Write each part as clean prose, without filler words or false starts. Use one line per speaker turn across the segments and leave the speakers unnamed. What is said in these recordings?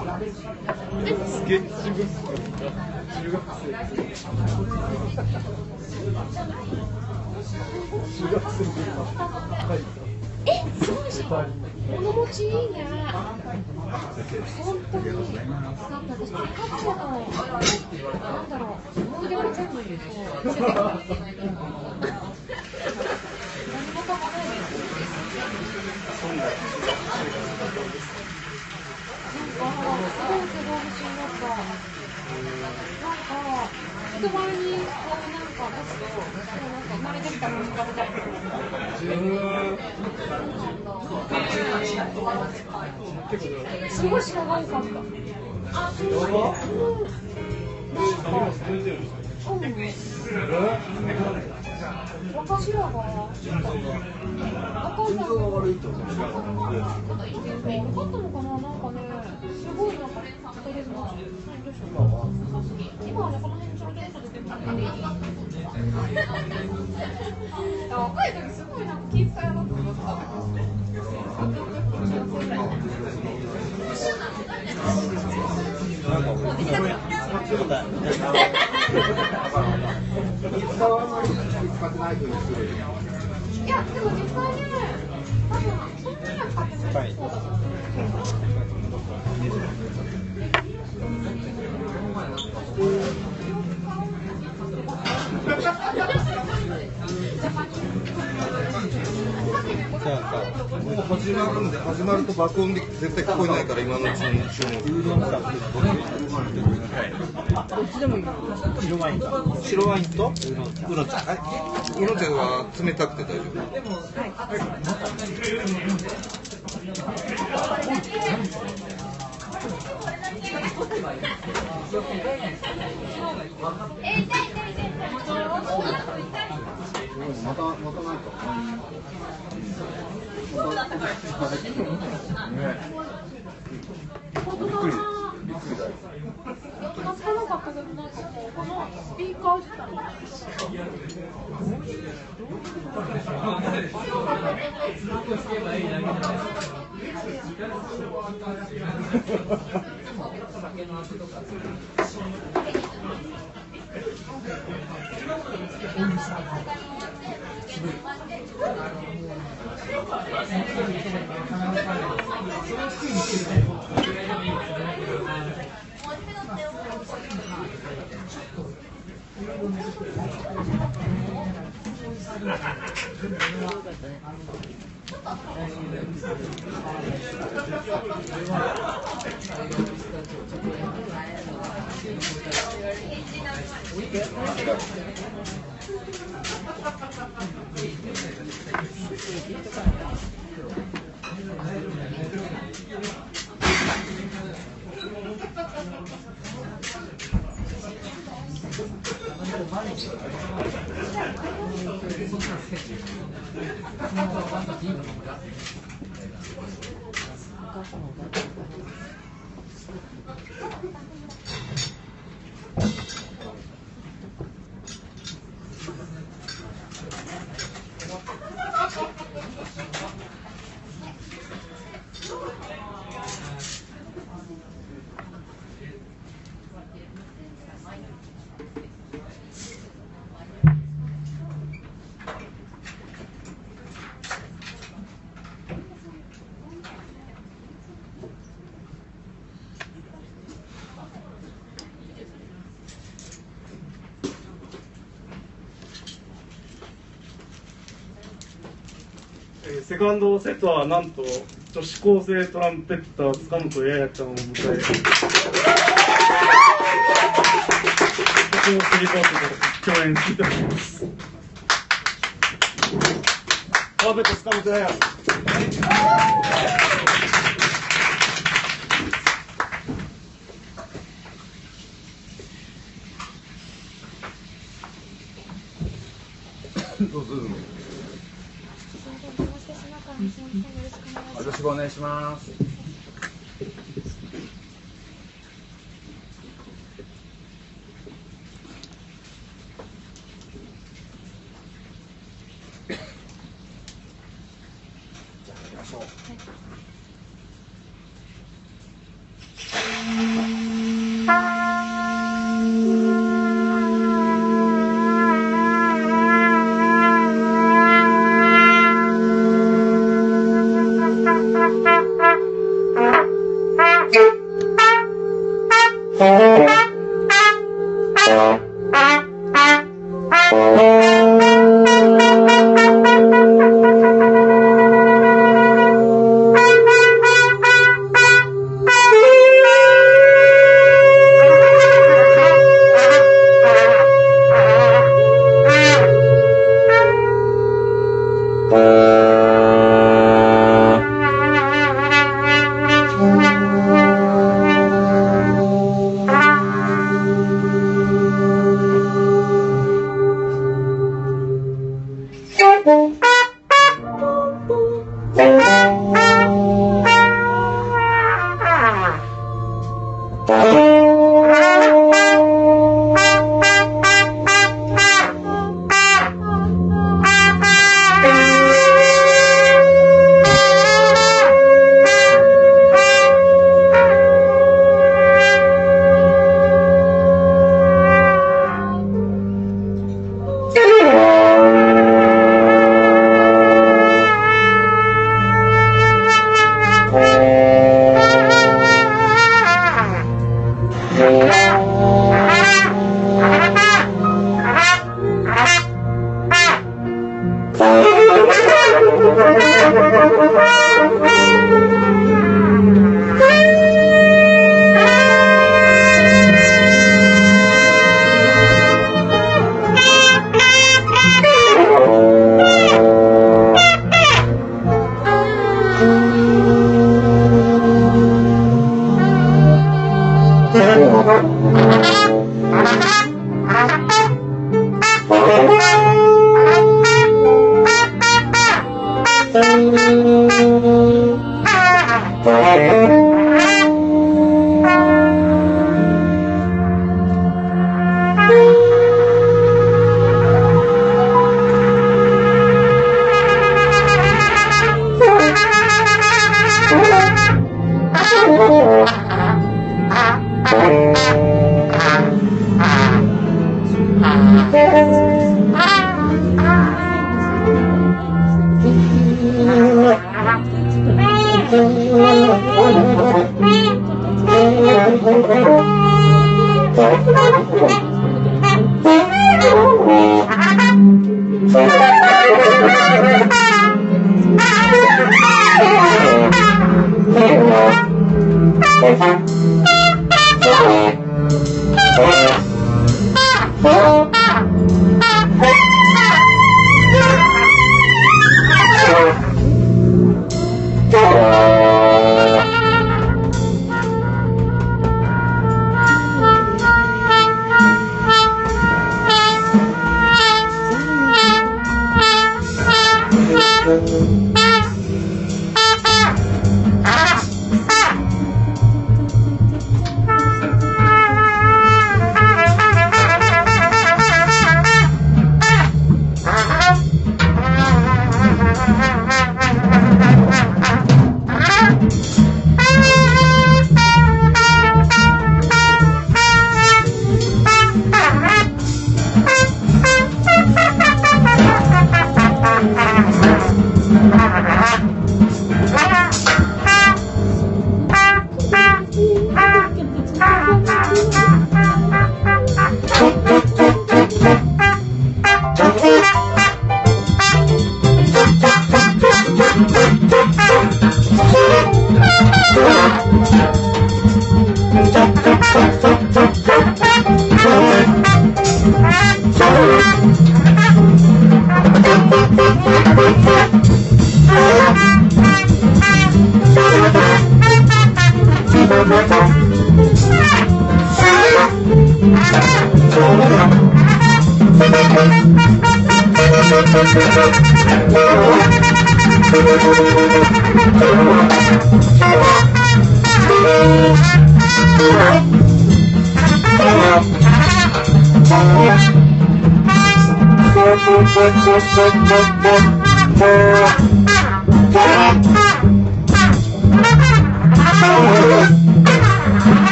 スケッチブック中学生
すごいじゃん。物持ちいいね。本当に。だって私、カップの、なんだろう、思い出が全部言うと、何もかもないです。なんか、すごい不審だった。なんか、人前にこうなんか出すと、なんか生まれてきたもの食べたい。すごい鹿が多かった。あ、そうなんだ。私らがお母さんが悪いと思う。よかったのかな、なんかね、すごいなんかストレスが今はね、この辺にちょろちょろっと出てるんで。若い時すごいなんか気遣いなくなった。いや、でも実際ね、多分そんなには使ってないそうだと思う。
もう始まるんで、始まると爆音で絶対聞こえないから今のうちに注文。
どっちでもいい。白ワインか。
白ワインとウーロン茶。ウーロン茶は冷たくて大丈夫。またないか。
助からなかったけど、なんかこのスピーカー自体。
セカンドセットはなんと女子高生トランペッター塚本ややちゃんを迎え、私もスリーパートで共演していただきます。
トランペット塚本やや。どうぞ。よろしくお願いします。じゃあ行きましょう。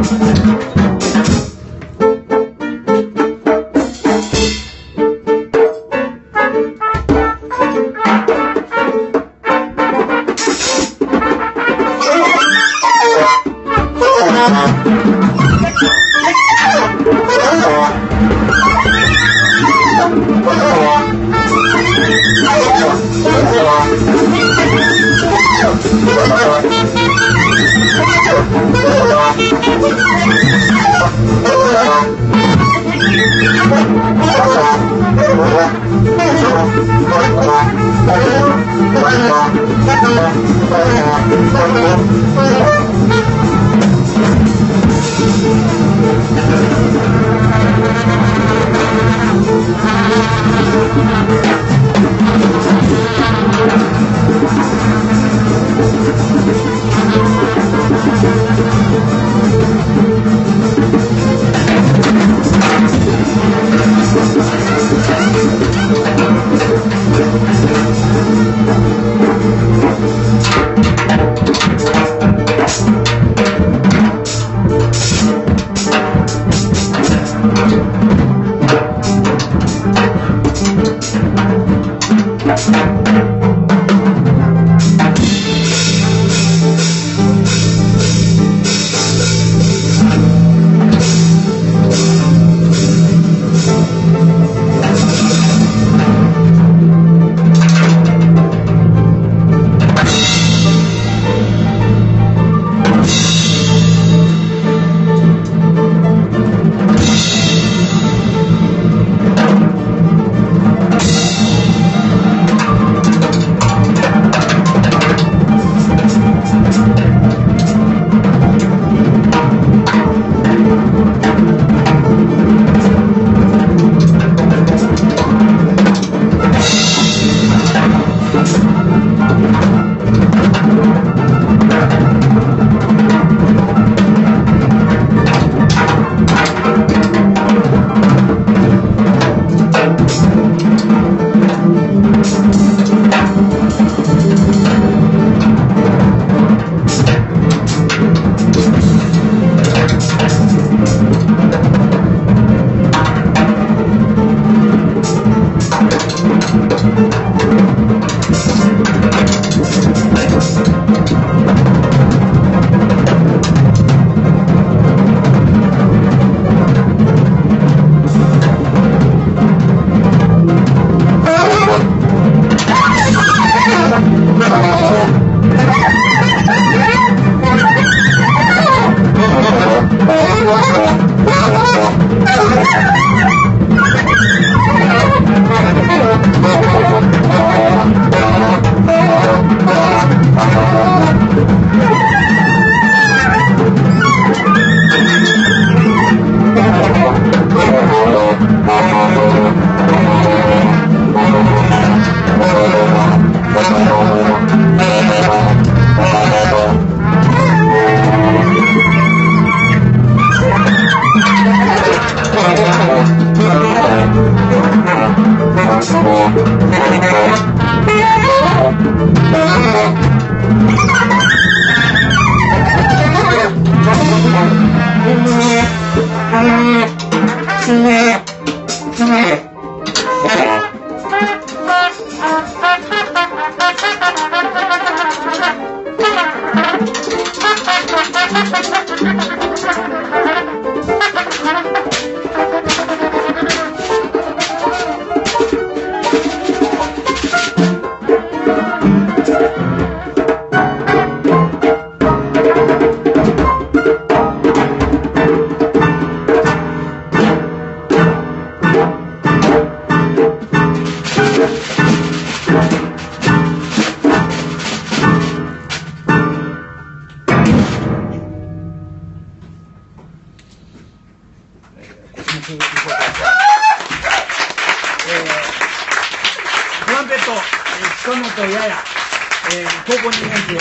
トランペット、近本やや、高校2年生。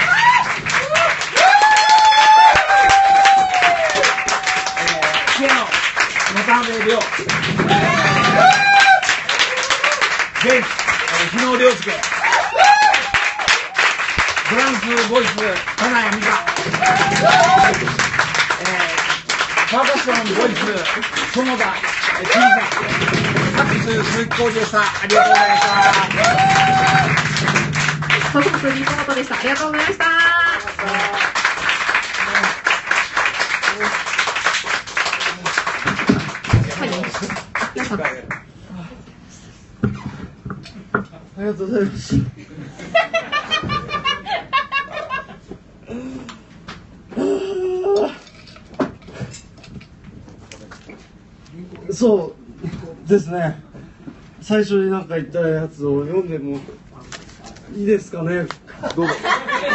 ピアノ、渡辺亮。ベース、日野亮介。ドラムス、ボイス、金谷美香。 パーカッションボイス園田金さん、サックス鈴木浩二でした。ありがとうございました。
コスモスリートでした。ありがとうございました。はい。皆さん。
ありがとうございます。そうですね。最初になんか言ったやつを読んでもいいですかね。どうぞ。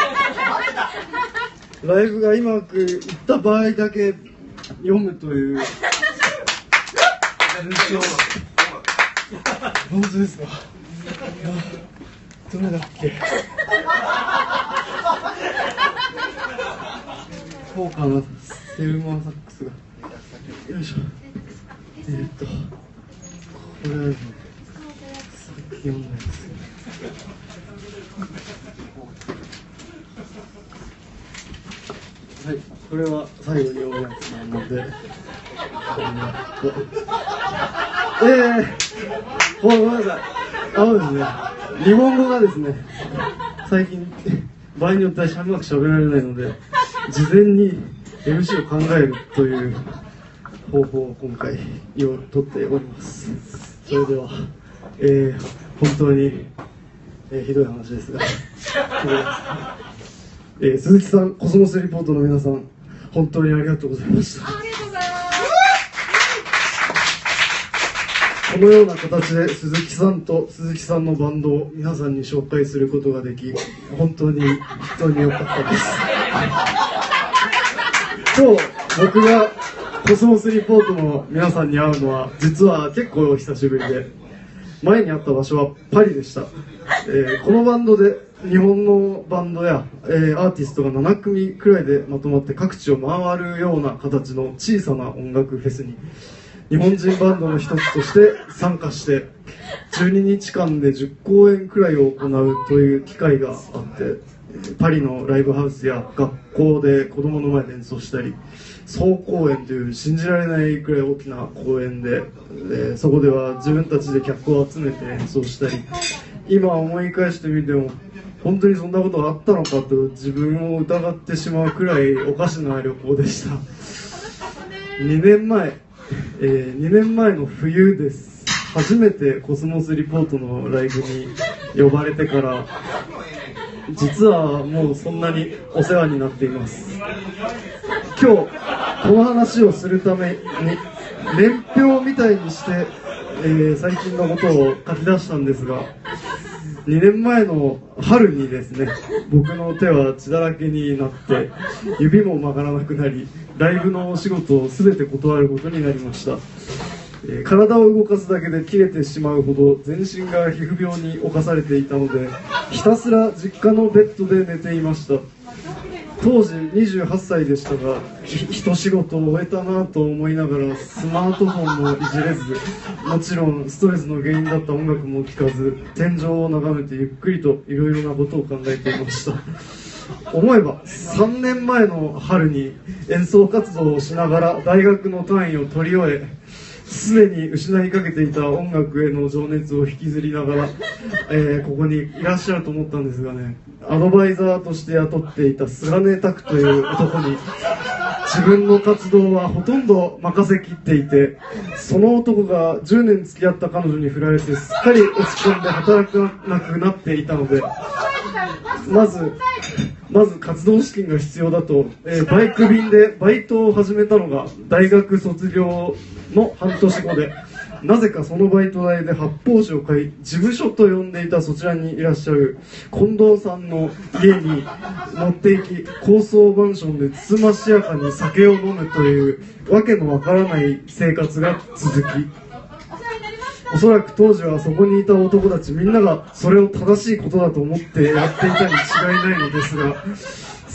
ライブがうまくいった場合だけ読むという。本当ですか。どれだっけ。高価なセルマンサックスが。よいしょ。これはさっき読んだやつ。はい、これは最後に読むやつなので。ごめんなさい。ですね。日本語がですね、最近場合によってはうまく喋られないので、事前に MC を考えるという方法を今回取っております。それでは、本当に、ひどい話ですが、鈴木さん、コスモスリポートの皆さん、本当にありがとうございました。
ありがとうございます。
このような形で鈴木さんと鈴木さんのバンドを皆さんに紹介することができ、本当に良かったです。今日僕がコスモスリポートの皆さんに会うのは実は結構久しぶりで、前に会った場所はパリでした。このバンドで日本のバンドや、アーティストが7組くらいでまとまって各地を回るような形の小さな音楽フェスに日本人バンドの一つとして参加して12日間で10公演くらいを行うという機会があって、パリのライブハウスや学校で子供の前で演奏したり、総公演という信じられないくらい大きな公演で、そこでは自分たちで客を集めて演奏したり、今思い返してみても本当にそんなことがあったのかと自分を疑ってしまうくらいおかしな旅行でした。2年前の冬です。初めてコスモスリポートのライブに呼ばれてから実はもうそんなにお世話になっています。今日この話をするために年表みたいにして、最近のことを書き出したんですが、2年前の春にですね、僕の手は血だらけになって指も曲がらなくなり、ライブのお仕事を全て断ることになりました。体を動かすだけで切れてしまうほど全身が皮膚病に侵されていたので、ひたすら実家のベッドで寝ていました。当時28歳でしたが、一仕事を終えたなと思いながらスマートフォンもいじれず、もちろんストレスの原因だった音楽も聴かず、天井を眺めてゆっくりといろいろなことを考えていました。思えば3年前の春に演奏活動をしながら大学の単位を取り終え、すでに失いかけていた音楽への情熱を引きずりながら、ここにいらっしゃると思ったんですがね、アドバイザーとして雇っていた菅根拓という男に自分の活動はほとんど任せきっていて、その男が10年付き合った彼女に振られてすっかり落ち込んで働かなくなっていたので、まず活動資金が必要だと、バイク便でバイトを始めたのが大学卒業の半年後で、なぜかそのバイト代で発泡酒を買い、事務所と呼んでいたそちらにいらっしゃる近藤さんの家に持っていき、高層マンションでつつましやかに酒を飲むというわけのわからない生活が続き、おそらく当時はそこにいた男たちみんながそれを正しいことだと思ってやっていたに違いないのですが、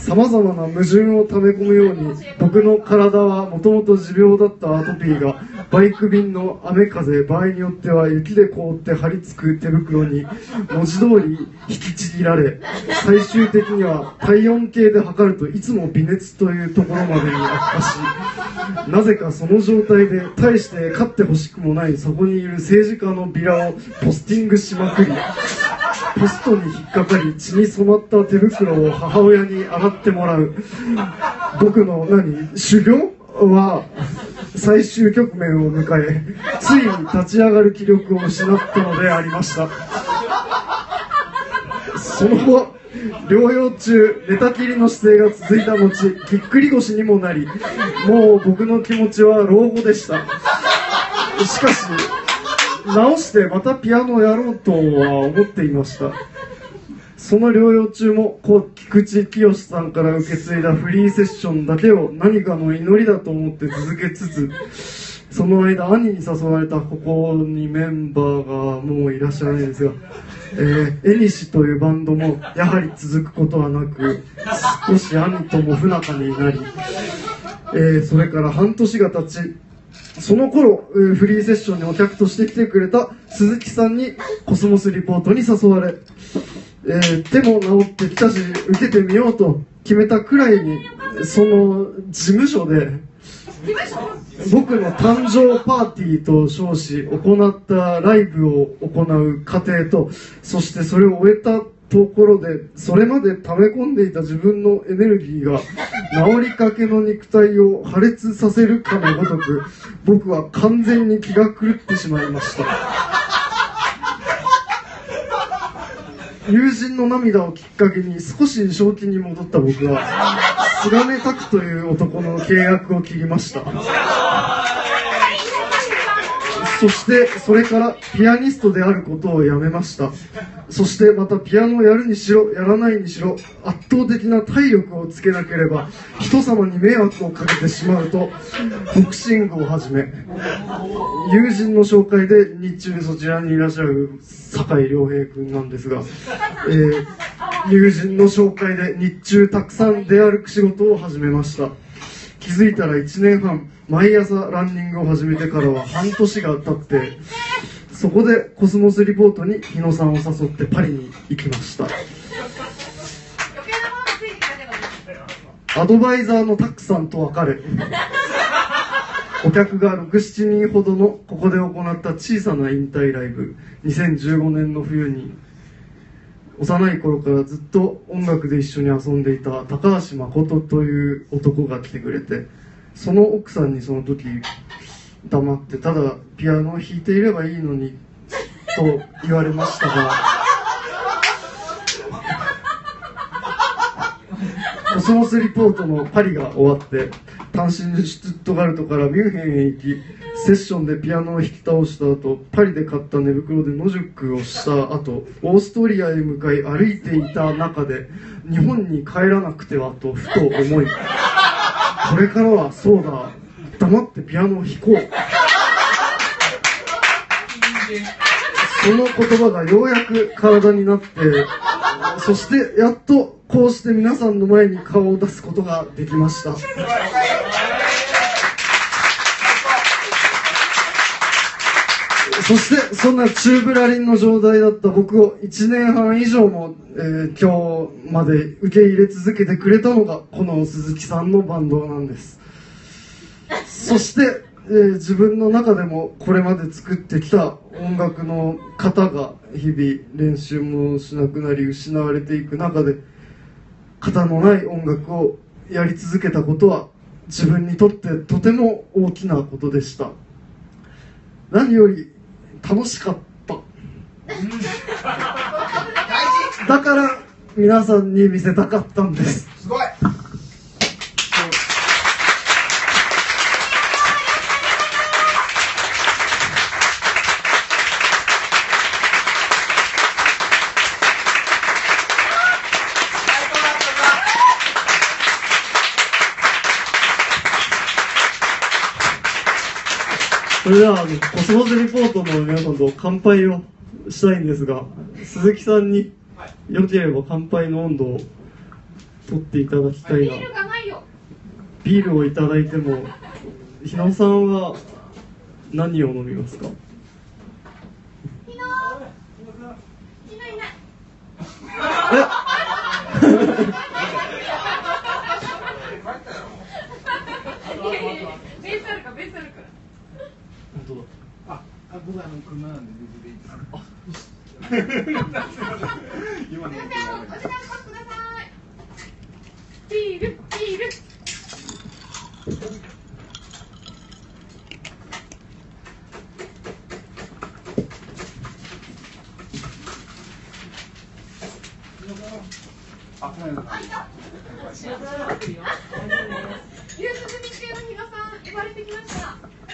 さまざまな矛盾を溜め込むように、僕の体はもともと持病だったアトピーがバイク便の雨風、場合によっては雪で凍って張り付く手袋に文字通り引きちぎられ、最終的には体温計で測るといつも微熱というところまでに悪化し、なぜかその状態で大して勝ってほしくもないそこにいる政治家のビラをポスティングしまくり、ポストに引っかかり血に染まった手袋を母親に洗ってもらう。僕の修行は最終局面を迎え、ついに立ち上がる気力を失ったのでありました。その後療養中寝たきりの姿勢が続いた後、ぎっくり腰にもなり、もう僕の気持ちは老後でした。しかし直してまたピアノをやろうとは思っていました。その療養中も菊池清さんから受け継いだフリーセッションだけを何かの祈りだと思って続けつつ、その間兄に誘われたここにメンバーがもういらっしゃらないんですが、エニシというバンドもやはり続くことはなく、少し兄とも不仲になり、それから半年が経ち、その頃フリーセッションにお客として来てくれた鈴木さんにコスモスリポートに誘われ、手も治ってきたし受けてみようと決めたくらいに、その事務所で僕の誕生パーティーと称し行ったライブを行う過程と、そしてそれを終えたところで、それまで溜め込んでいた自分のエネルギーが治りかけの肉体を破裂させるかのごとく、僕は完全に気が狂ってしまいました。友人の涙をきっかけに少し正気に戻った僕は、菅根拓という男の契約を切りました。そしてそれからピアニストであることをやめました。そしてまたピアノをやるにしろやらないにしろ、圧倒的な体力をつけなければ人様に迷惑をかけてしまうとボクシングを始め、友人の紹介で日中そちらにいらっしゃる酒井亮平君なんですが、友人の紹介で日中たくさん出歩く仕事を始めました。気づいたら1年半、毎朝ランニングを始めてからは半年が経って、そこでコスモスリポートに日野さんを誘ってパリに行きました。アドバイザーのタックさんと別れ、お客が6、7人ほどのここで行った小さな引退ライブ、2015年の冬に幼い頃からずっと音楽で一緒に遊んでいた高橋誠という男が来てくれて、その奥さんにその時黙ってただピアノを弾いていればいいのにと言われましたが、コスモスリポートのパリが終わって単身シュツットガルトからミュンヘンへ行き、セッションでピアノを弾き倒した後、パリで買った寝袋で野宿をした後、オーストリアへ向かい歩いていた中で、日本に帰らなくてはとふと思い、これからはそうだ、黙ってピアノを弾こう、その言葉がようやく体になって、そしてやっとこうして皆さんの前に顔を出すことができました。そしてそんな宙ぶらりんの状態だった僕を1年半以上も、今日まで受け入れ続けてくれたのがこの鈴木さんのバンドなんです。そして、自分の中でもこれまで作ってきた音楽の型が日々練習もしなくなり失われていく中で、型のない音楽をやり続けたことは自分にとってとても大きなことでした。何より楽しかった。だから皆さんに見せたかったんです。
すごい。
それではコスモスリポートの皆さんと乾杯をしたいんですが、鈴木さんによければ乾杯の温度を取っていただきたい
ビ
な。
ールがないよ。
ビールをいただいても、ひなおさんは何を飲みますか？
ひのいない。ベースあるか、ベースあるから。
本当だ。
僕車なんで別でいいです。
すみません、お時間パックください。ビール、ビール。夕涼み中の日野さん、呼ばれてきました。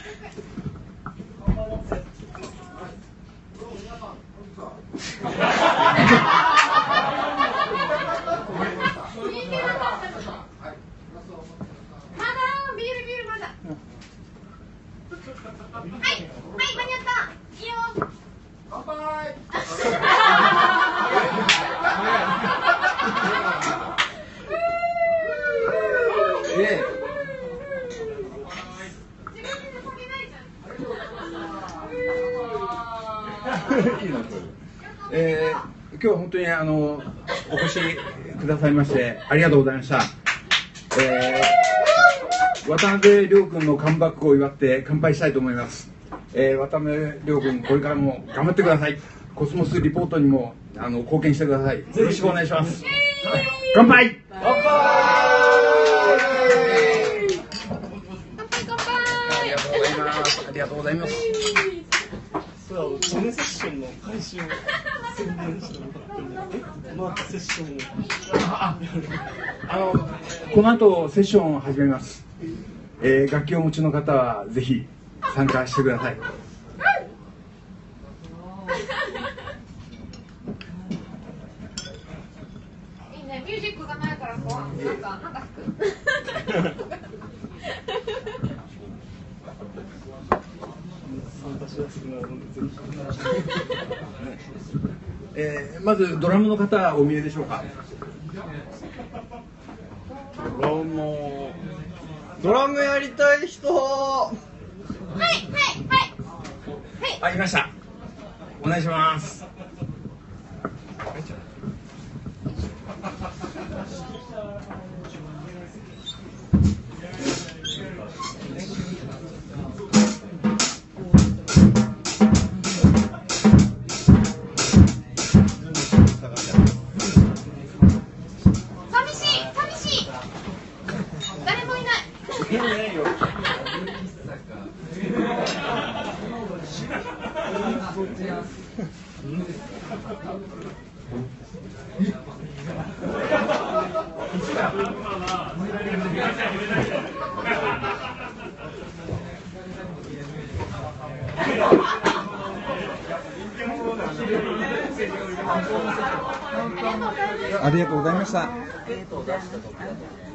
まだビールまだ。はい、間に合った。いいよ。乾杯。
今日は本当にお越しくださいましてありがとうございました。渡辺亮君のカムバックを祝って乾杯したいと思います。渡辺亮君、これからも頑張ってください。コスモスリポートにも貢献してください。よろしくお願いします。乾杯。
乾杯。
ありがとうございます。
それはジェネセッションの開始を宣伝してもらっても、マークセッションを
この後セッションを始めます。楽器をお持ちの方はぜひ参加してください。
いいね、ミュージックがないからこうなんか弾く。
まずドラムの方お見えでしょうか。
ドラムやりたい人。
いました。お願いします。
寂しい。誰もいない。
ありがとうございました。